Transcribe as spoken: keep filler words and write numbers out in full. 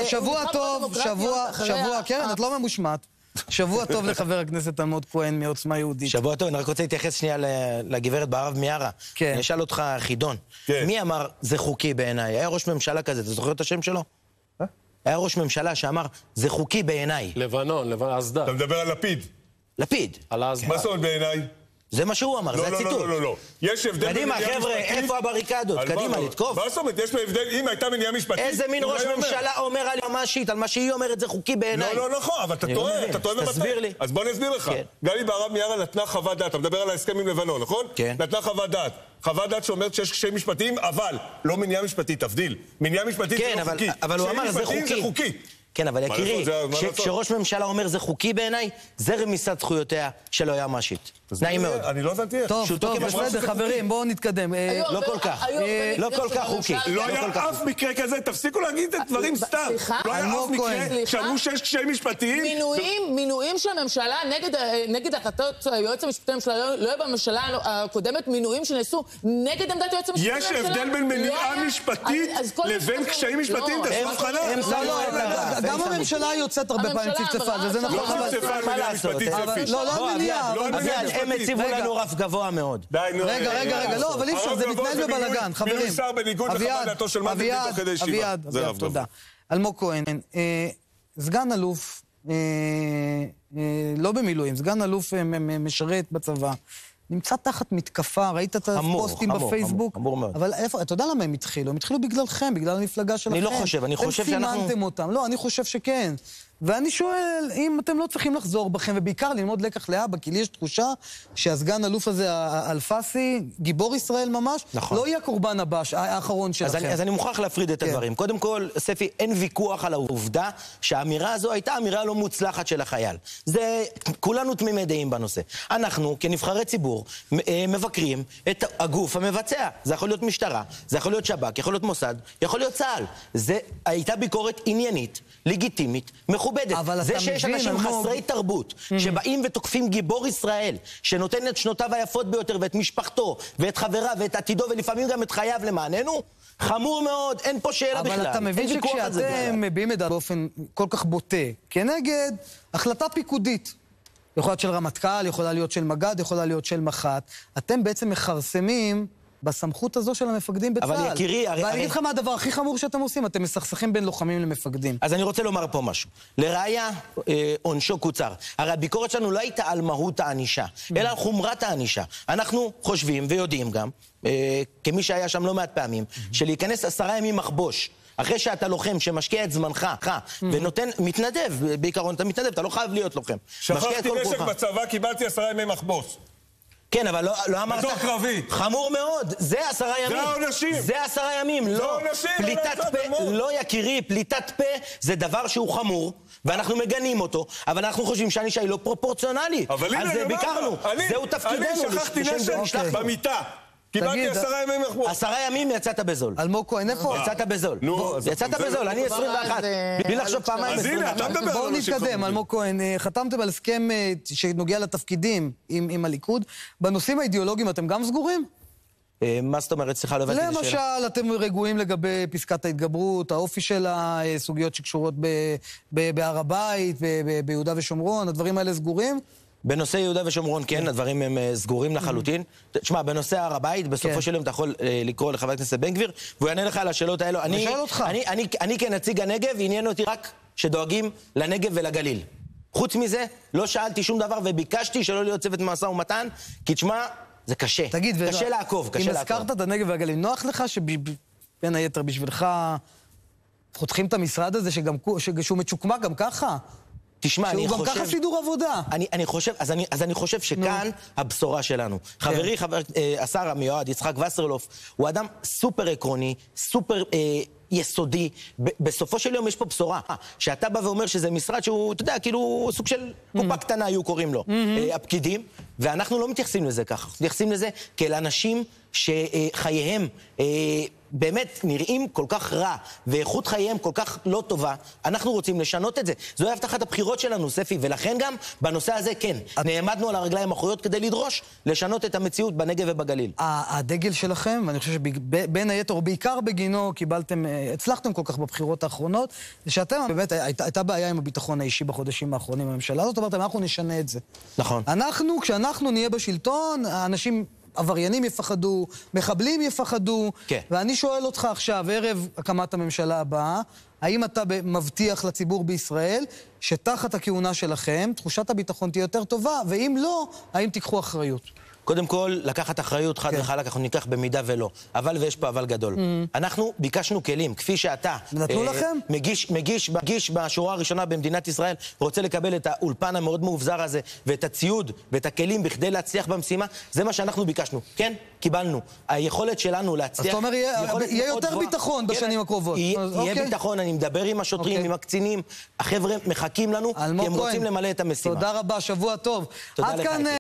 שבוע טוב, שבוע, שבוע, כן, את לא ממושמעת. שבוע טוב לחבר הכנסת אלמוג כהן מעוצמה יהודית. שבוע טוב, אני רק רוצה להתייחס שנייה לגברת בהרב מיארה. כן. אני אשאל אותך חידון. מי אמר זה חוקי בעיניי? היה ראש ממשלה כזה, אתה זוכר את השם שלו? היה ראש ממשלה שאמר זה חוקי בעיניי. לבנון, לבנון, אסדה. אתה מדבר על לפיד. לפיד. על האסדה. מה זאת אומרת בעיניי? זה מה שהוא אמר, זה הציטוט. לא, לא, לא, לא. יש הבדל קדימה, חבר'ה, איפה הבריקדות? קדימה, לתקוף. מה זאת אומרת? יש לו הבדל, אם הייתה מניעה משפטית... איזה מין ראש ממשלה אומר על יועמ"שית, על מה שהיא אומרת, זה חוקי בעיניי. לא, לא, נכון, אבל אתה טועה, אתה טועה במתי. תסביר לי. אז בוא אני אסביר לך. גלי בהרב מיארה נתנה חוות דעת, אתה מדבר על ההסכם עם לבנון, נכון? כן. נתנה חוות דעת. חוות דעת שאומרת שיש קשיים משפטיים, אבל לא מניעה משפטית, תבדיל. מניעה משפטית זה לא חוקי. אבל הוא אמר, זה חוקי. כן, אבל יקירי, כשראש ממשלה אומר זה חוקי בעיניי, זה רמיסת זכויותיה של היועמ"שית. נעים מאוד. אני לא הבנתי איך. טוב, טוב, בסדר, חברים, בואו נתקדם. לא כל כך. לא כל כך חוקי. לא היה אף מקרה כזה, תפסיקו להגיד את הדברים סתם. לא היה אף מקרה שאמרו שיש קשיים משפטיים. מינויים של הממשלה נגד החלטות היועץ המשפטי לממשלה, לא היה בממשלה הקודמת מינויים שנעשו נגד עמדת היועץ המשפטי לממשלה. יש הבדל בין מניעה משפטית לבין קשיים משפטיים. תעשו הבחנה. גם הממשלה יוצאת הרבה פעמים צפצפה, זה נכון, אבל... לא צפצפה על מניעה משפטית, זה לא, לא מניעה, אבל... הם הציבו לנו רף גבוה מאוד. רגע, רגע, רגע, לא, אבל אי אפשר, זה מתנהל בבלגן, חברים. מינוי שר בניגוד לחוות דעתו של מנדלבליט תוך כדי ישיבה. אביעד, אביעד, תודה. אלמוג כהן, סגן אלוף, לא במילואים, סגן אלוף משרת בצבא, נמצא תחת מתקפה, ראית את הפוסטים בפייסבוק? חמור מאוד. אבל איפה, אתה יודע למה הם התחילו? הם התחילו בגללכם, בגלל המפלגה שלכם. אני לא חושב, אני חושב שאנחנו... אתם סימנתם אותם. לא, אני חושב שכן. ואני שואל, אם אתם לא צריכים לחזור בכם, ובעיקר ללמוד לקח לאבא, כי לי יש תחושה שהסגן אלוף הזה, האלפסי, גיבור ישראל ממש, נכון. לא יהיה קורבן הבא, האחרון שלכם. אז אני, אז אני מוכרח להפריד את הדברים. קודם כל, ספי, אין ויכוח על העובדה שהאמירה הזו הייתה אמירה לא מוצלחת של החייל. זה, כולנו תמימי דעים בנושא. אנחנו, כנבחרי ציבור, מבקרים את הגוף המבצע. זה יכול להיות משטרה, זה יכול להיות שב"כ, יכול להיות מוסד, יכול להיות צה"ל. זה הייתה ביקורת עניינית, לגיטימית, מכובדת. זה שיש אנשים חסרי תרבות, שבאים ותוקפים גיבור ישראל, שנותן את שנותיו היפות ביותר, ואת משפחתו, ואת חבריו, ואת עתידו, ולפעמים גם את חייו למעננו, חמור מאוד, אין פה שאלה בכלל. אבל אתה מבין שכשאתם מביעים את זה באופן כל כך בוטה, כנגד החלטה פיקודית, יכולה להיות של רמטכ"ל, יכולה להיות של מג"ד, יכולה להיות של מח"ט, אתם בעצם מחרסמים בסמכות הזו של המפקדים בצה"ל. אבל יקירי, הרי... ואני אגיד לך מה הדבר הכי חמור שאתם עושים, אתם מסכסכים בין לוחמים למפקדים. אז אני רוצה לומר פה משהו. לראיה, אה, עונשו קוצר. הרי הביקורת שלנו לא הייתה על מהות הענישה, אלא על חומרת הענישה. אנחנו חושבים ויודעים גם, אה, כמי שהיה שם לא מעט פעמים, שלהיכנס עשרה ימים מחבוש, אחרי שאתה לוחם שמשקיע את זמנך, ונותן, מתנדב, בעיקרון אתה מתנדב, אתה לא חייב להיות לוחם. שכחתי נשק בצבא, קיבלתי עשרה ימי מחבוס. כן, אבל לא, לא אמרת... בתוך קרבי. חמור מאוד, זה עשרה ימים. זה העונשים. זה עשרה ימים, לא. זה העונשים, פליטת פה, לא יקירי, פליטת פה זה דבר שהוא חמור, ואנחנו מגנים אותו, אבל אנחנו חושבים שהענישה היא לא פרופורציונלית. אבל הנה, אז ביקרנו, זהו תפקידנו. אני שכחתי נשק במיטה. קיבלתי עשרה ימי מחבוס. עשרה ימים יצאת בזול. אלמוג כהן, איפה? יצאת בזול. יצאת בזול, אני עשרים ואחת. בלי לחשוב פעמיים. אז הנה, אתה מדבר. בואו נתקדם, אלמוג כהן. חתמתם על הסכם שנוגע לתפקידים עם הליכוד. בנושאים האידיאולוגיים אתם גם סגורים? מה זאת אומרת? סליחה, לא הבנתי את השאלה. למשל, אתם רגועים לגבי פסקת ההתגברות, האופי של הסוגיות שקשורות בהר הבית, ביהודה ושומרון, הדברים האלה סגורים? בנושא יהודה ושומרון, כן, הדברים הם סגורים לחלוטין. תשמע, בנושא הר הבית, בסופו של יום אתה יכול לקרוא לחבר הכנסת בן גביר, והוא יענה לך על השאלות האלו. אני שואל אותך. אני כנציג הנגב, עניין אותי רק שדואגים לנגב ולגליל. חוץ מזה, לא שאלתי שום דבר וביקשתי שלא להיות צוות משא ומתן, כי תשמע, זה קשה. תגיד, קשה לעקוב, קשה לעקוב. אם הזכרת את הנגב והגליל, נוח לך שבין היתר בשבילך חותכים את המשרד הזה שהוא מצ'וקמה גם ככה? תשמע, אני חושב... שהוא גם ככה סידור עבודה. אני, אני חושב, אז אני, אז אני חושב שכאן הבשורה שלנו. חברי, חבר, אה, השר המיועד, יצחק וסרלוף, הוא אדם סופר עקרוני, סופר אה, יסודי. ב- בסופו של יום יש פה בשורה. שאתה בא ואומר שזה משרד שהוא, אתה יודע, כאילו סוג של קופה קטנה היו קוראים לו. אה, הפקידים, ואנחנו לא מתייחסים לזה ככה. מתייחסים לזה כאל אנשים שחייהם... אה, באמת נראים כל כך רע, ואיכות חייהם כל כך לא טובה, אנחנו רוצים לשנות את זה. זוהי הבטחת הבחירות שלנו, ספי, ולכן גם בנושא הזה, כן, את... נעמדנו על הרגליים האחוריות כדי לדרוש לשנות את המציאות בנגב ובגליל. הדגל שלכם, ואני חושב שבין היתר, או בעיקר בגינו, קיבלתם, הצלחתם כל כך בבחירות האחרונות, זה שאתם, באמת, הייתה בעיה עם הביטחון האישי בחודשים האחרונים בממשלה הזאת, אמרתם, אנחנו נשנה את זה. נכון. אנחנו, כשאנחנו נהיה בשלטון, האנשים... עבריינים יפחדו, מחבלים יפחדו, כן. ואני שואל אותך עכשיו, ערב הקמת הממשלה הבאה, האם אתה מבטיח לציבור בישראל שתחת הכהונה שלכם תחושת הביטחון תהיה יותר טובה, ואם לא, האם תיקחו אחריות? קודם כל, לקחת אחריות חד וחלק, אנחנו ניקח במידה ולא. אבל, ויש פה אבל גדול. אנחנו ביקשנו כלים, כפי שאתה... נתנו לכם? מגיש, מגיש, מגיש בשורה הראשונה במדינת ישראל, רוצה לקבל את האולפן המאוד מאובזר הזה, ואת הציוד, ואת הכלים בכדי להצליח במשימה, זה מה שאנחנו ביקשנו. כן, קיבלנו. היכולת שלנו להצליח... אז אתה אומר, יהיה יותר ביטחון בשנים הקרובות. יהיה ביטחון, אני מדבר עם השוטרים, עם הקצינים, החבר'ה מחכים לנו, כי הם רוצים למלא את המשימה. תודה רבה, שבוע טוב. תודה לך.